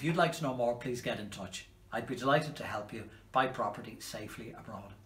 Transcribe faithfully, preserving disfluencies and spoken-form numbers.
If you'd like to know more, please get in touch. I'd be delighted to help you buy property safely abroad.